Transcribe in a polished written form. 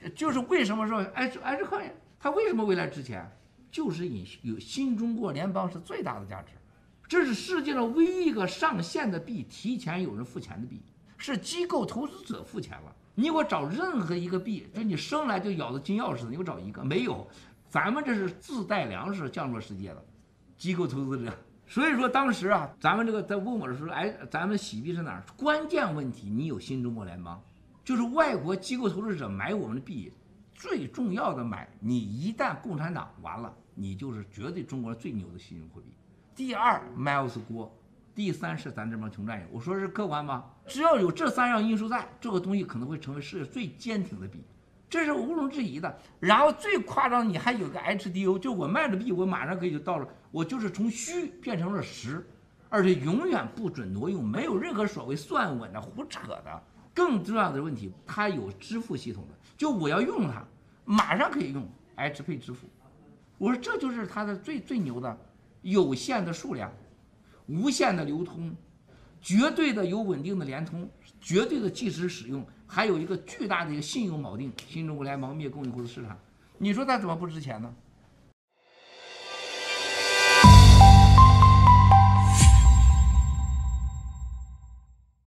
就是为什么说埃斯科它为什么未来值钱？就是有新中国联邦是最大的价值，这是世界上唯一一个上线的币，提前有人付钱的币，是机构投资者付钱了。你给我找任何一个币，就你生来就咬着金钥匙的，你给我找一个没有？咱们这是自带粮食降落世界的机构投资者。所以说当时啊，咱们这个在问我的时候，哎，咱们洗币是哪儿？关键问题，你有新中国联邦，就是外国机构投资者买我们的币，最重要的买，你一旦共产党完了，你就是绝对中国最牛的信用货币。第二 ，Miles 锅，第三是咱这帮穷战友。我说是客观吗？只要有这3样因素在，这个东西可能会成为世界最坚挺的币，这是毋庸置疑的。然后最夸张，你还有个 HDO， 就我卖的币，我马上可以就到了，我就是从虚变成了实，而且永远不准挪用，没有任何所谓算稳的胡扯的。更重要的问题，它有支付系统的，就我要用它，马上可以用 HPay 支付。我说这就是它的最牛的，有限的数量，无限的流通，绝对的有稳定的联通，绝对的即时使用，还有一个巨大的一个信用锚定。新中国联邦灭共以后的市场，你说它怎么不值钱呢？